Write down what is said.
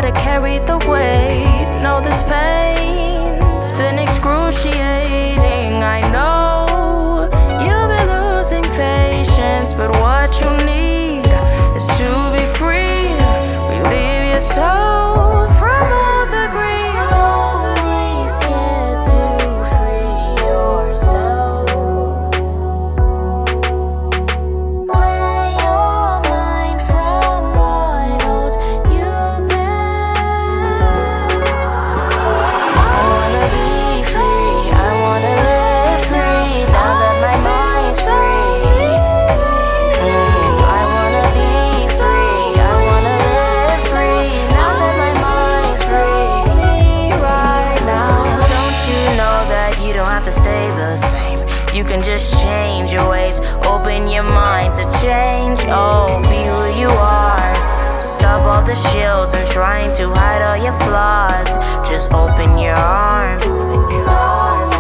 gotta carry the weight. Know this pain's been excruciating. I know you've been losing patience, but what you need is to be free. Relieve yourself from all the greed. Don't be scared to free yourself. Clear your mind from what holds you back. I wanna be free, I wanna live free, now that my mind's free. I wanna be free, I wanna live free, now that my mind's free. Me right now. Don't you know that you don't have to stay the same? You can just change your ways, open your mind to change. Oh, be who you are. Stop all the shields and trying to hide all your flaws. Just open your arms.